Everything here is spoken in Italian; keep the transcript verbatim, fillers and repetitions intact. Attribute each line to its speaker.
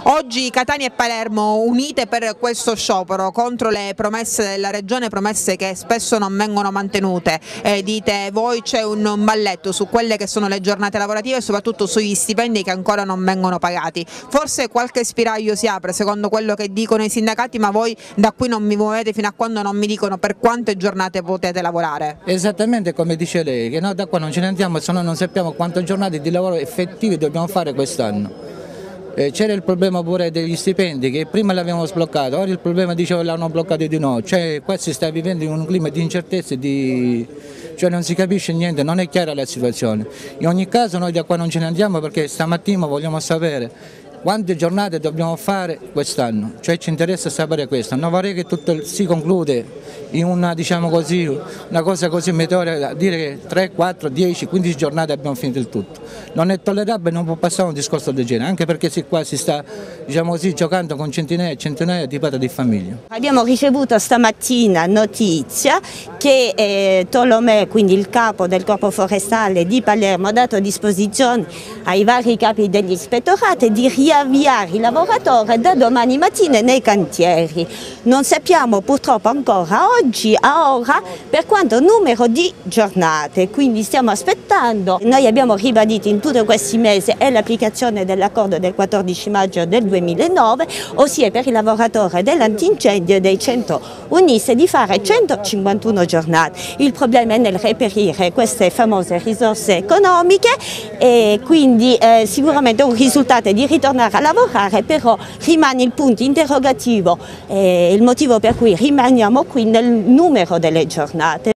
Speaker 1: Oggi Catania e Palermo unite per questo sciopero contro le promesse della Regione, promesse che spesso non vengono mantenute. Eh, dite voi c'è un balletto su quelle che sono le giornate lavorative e soprattutto sugli stipendi che ancora non vengono pagati. Forse qualche spiraglio si apre secondo quello che dicono i sindacati, ma voi da qui non mi muovete fino a quando non mi dicono per quante giornate potete lavorare.
Speaker 2: Esattamente come dice lei, che noi da qua non ce ne andiamo se no non sappiamo quante giornate di lavoro effettivi dobbiamo fare quest'anno. Eh, C'era il problema pure degli stipendi che prima l'abbiamo sbloccato, ora il problema dicevo l'hanno bloccato di nuovo, cioè qua si sta vivendo in un clima di incertezza, di... cioè non si capisce niente, non è chiara la situazione. In ogni caso noi da qua non ce ne andiamo perché stamattina vogliamo sapere quante giornate dobbiamo fare quest'anno, cioè ci interessa sapere questo. Non vorrei che tutto si conclude in una, diciamo così, una cosa così meteorica, dire che tre, quattro, dieci, quindici giornate abbiamo finito il tutto. Non è tollerabile, non può passare un discorso del genere, anche perché si, qua si sta, diciamo così, giocando con centinaia e centinaia di padri di famiglia.
Speaker 3: Abbiamo ricevuto stamattina notizia che eh, Tolomè, quindi il capo del Corpo Forestale di Palermo, ha dato disposizione ai vari capi degli ispettorati di riavviare i lavoratori da domani mattina nei cantieri. Non sappiamo purtroppo ancora oggi, a ora, per quanto numero di giornate, quindi stiamo aspettando. Noi abbiamo ribadito in tutti questi mesi è l'applicazione dell'accordo del quattordici maggio del duemilanove, ossia per i lavoratori dell'antincendio e dei centro unisse di fare centocinquantuno giornate. Il problema è nel reperire queste famose risorse economiche e quindi eh, sicuramente un risultato è di ritornare a lavorare, però rimane il punto interrogativo, eh, il motivo per cui rimaniamo qui nel numero delle giornate.